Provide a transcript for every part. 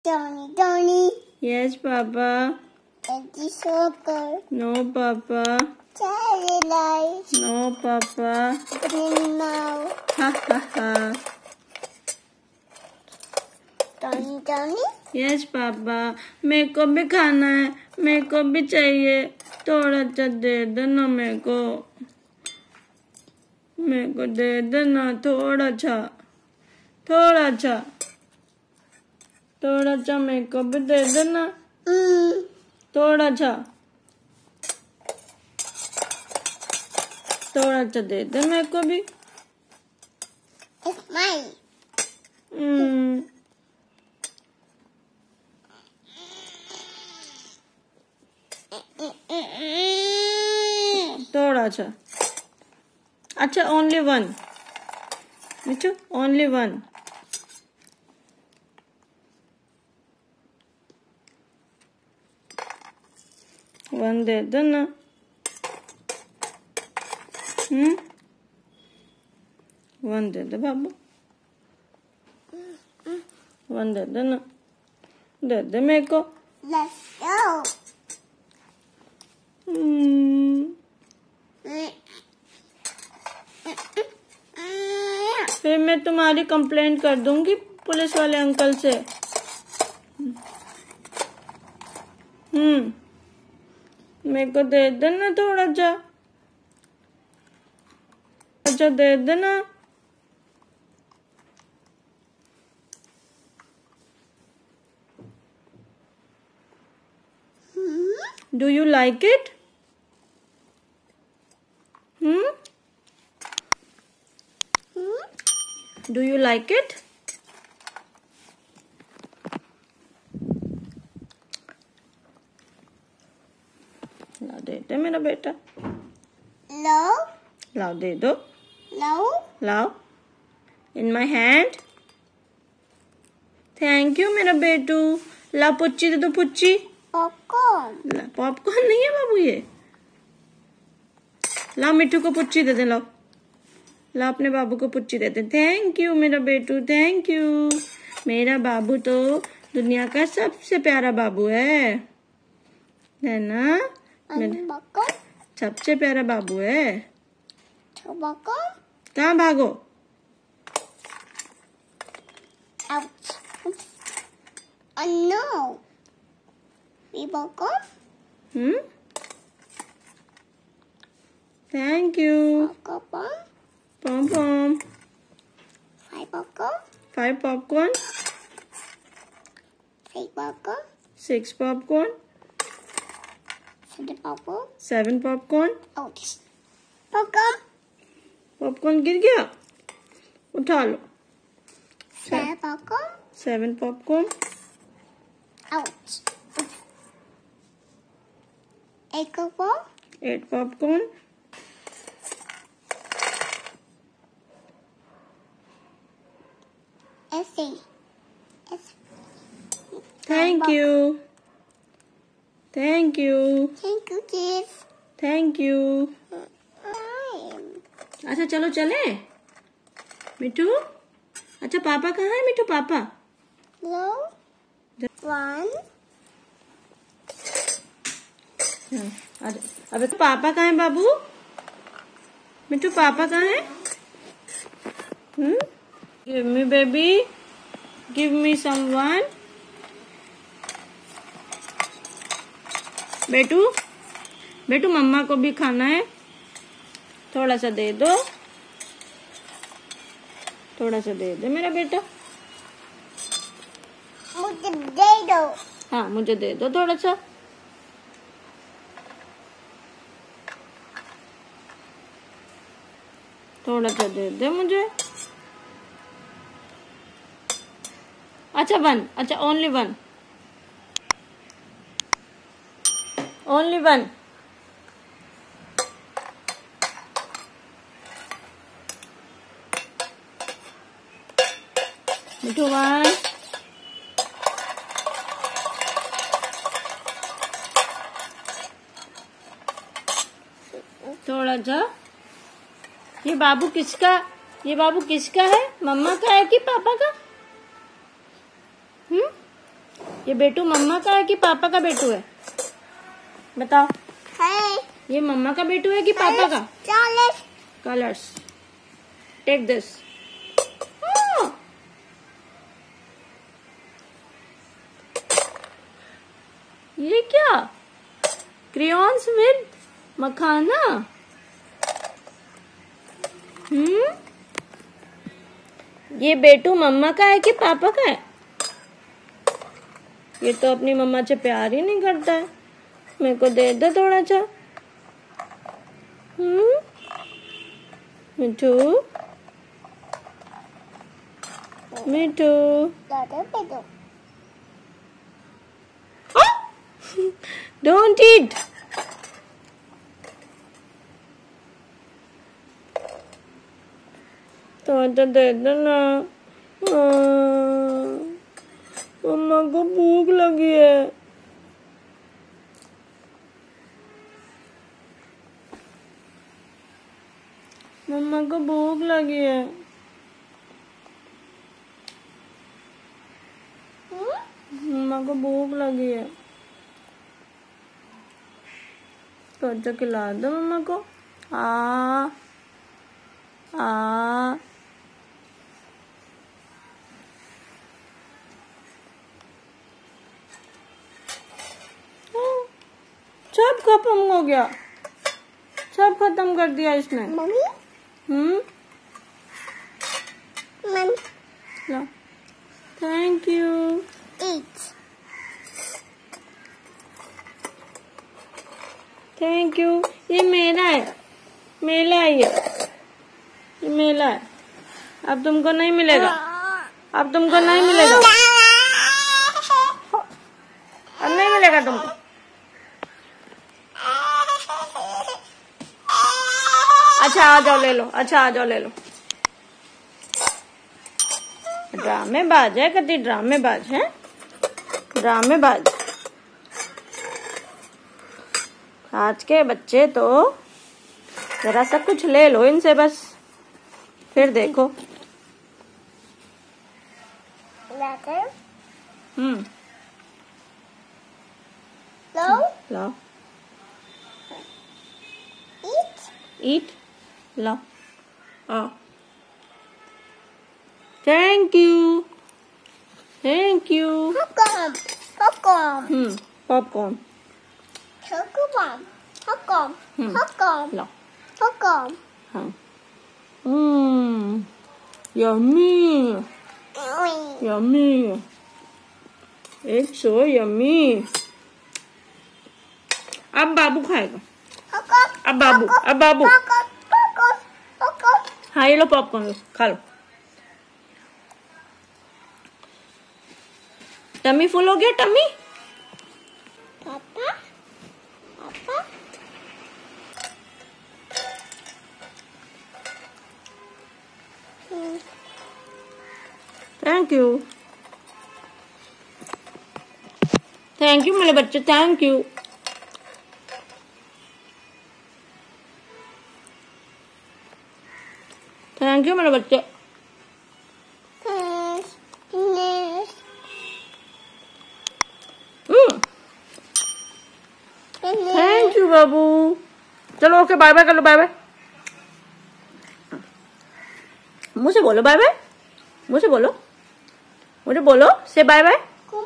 Tony. Yes, Papa. Daddy Soccer. No, Papa. Cherry Light. No, Papa. Green Mouth. Ha ha ha. Tony. Yes papa, मेरे को भी खाना है, मेरे को भी चाहिए, थोड़ा सा दे देना मेरे को दे देना थोड़ा सा मेरे को भी दे देना थोड़ा सा दे दे मेरे को भी। It's mine. थोड़ा सा। अच्छा, only one Mithu, only one. One दे दो ना। वन दे दो बाबू, वन दे दो ना, दे दे मेरे को। Let's go. फिर मैं तुम्हारी कंप्लेंट कर दूंगी पुलिस वाले अंकल से। मेरे को दे देना थोड़ा सा, अच्छा दे देना। Do you like it? Do you like it? ला दे दे मेरा बेटा, Low. लाओ दे दो, Low. लाओ। In my hand. Thank you मेरा बेटू। ला पुच्ची दे दो, पुच्ची। Popcorn. पॉपकॉर्न नहीं है बाबू ये। ला मिट्टू को पुच्ची दे दे, लाओ ला अपने बाबू को पुच्ची दे दे। थैंक यू मेरा बेटू, थैंक यू। मेरा बाबू तो दुनिया का सबसे प्यारा बाबू है ना? Popcorn. सबसे प्यारा बाबू है। Popcorn. कहाँ भागो? Ouch. Oh no. Popcorn. Thank you. Popcorn. पॉम पॉम। 5 popcorn. 5 popcorn. 6 popcorn. 6 popcorn. 7 popcorn. 7 popcorn. Ouch. Popcorn. Popcorn गिर गया, उठा लो। 7 popcorn. 7 popcorn. Ouch. 8 popcorn. 8 popcorn. Thank you, thank you, Thank you, kids. Thank you. Time. अच्छा चलो चले मिठू। अच्छा पापा कहाँ है मिठू? पापा Low. 1. अबे तो पापा कहाँ है बाबू? मिठू पापा कहाँ है? Give me baby, give me someone. बेटू मम्मा को भी खाना है, थोड़ा सा दे दो, थोड़ा सा दे दे मेरा बेटा। मुझे दे दो। हाँ मुझे दे दो थोड़ा सा। थोड़ा सा दे दे मुझे। अच्छा वन, अच्छा only one, only one. Mithu 1। थोड़ा सा। ये बाबू किसका है? मम्मा का है कि पापा का? ये बेटू मम्मा का है कि पापा का बेटू है? बताओ। है ये मम्मा का बेटू है कि पापा का? Chocolate colours. Take this. ये क्या? Crayons with makhana. ये बेटू मम्मा का है कि पापा का है? ये तो अपनी मम्मा से प्यार ही नहीं करता है। मेरे को दे दे थोड़ा सा। मिठू मिठू। दो डोंट ईट। तो दे दो ना। मम्मा को भूख लगी है। मम्मा को भूख लगी है। मम्मा को भूख लगी है। तो अच्छा खिला दो मम्मा को। आ सब खत्म हो गया। सब खत्म कर दिया इसने। मम्मी मम्मी लो। Thank you. eat thank you. ये मेरा है। मेला है ये मेला है। अब तुमको नहीं मिलेगा। अब तुमको नहीं मिलेगा। अब नहीं मिलेगा तुमको। अच्छा आ जाओ ले लो। अच्छा आ जाओ ले लो। ड्रामेबाज है कति ड्रामेबाज है। ड्रामेबाज। आज के बच्चे तो जरा सा कुछ ले लो इनसे बस, फिर देखो। लो ईट लो। Thank you. Thank you. popcorn popcorn लो। popcorn हाँ। Yummy yummy. It's so yummy. अब बाबू खाएगा। अब बाबू हाँ ये लो पॉपकॉर्न लो खा लो। टमी फुल हो गया टमी। पापा पापा थैंक यू। थैंक यू मेरे बच्चे। Thank you. थैंक यू मेरे बच्चे। थैंक यू बाबू। चलो ओके बाय बाय कर लो। Bye bye. मुझे बोलो बाय बाय। मुझे बोलो से बाय बाय।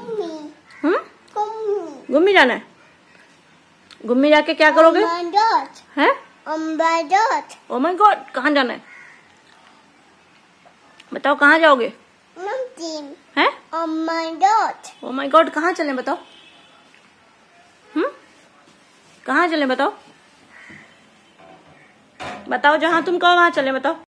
घूमी जाना है। घूमी जाके क्या करोगे? हैं? ओ माय गॉड कहाँ जाना है? बताओ कहाँ जाओगे? हैं? ओ माय गॉड कहाँ चले बताओ? कहाँ चले बताओ? बताओ जहाँ तुम कहो वहाँ चले बताओ।